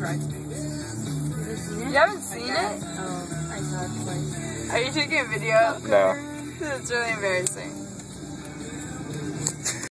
You haven't seen it? Oh, I saw it twice. Are you taking a video? No. It's really embarrassing.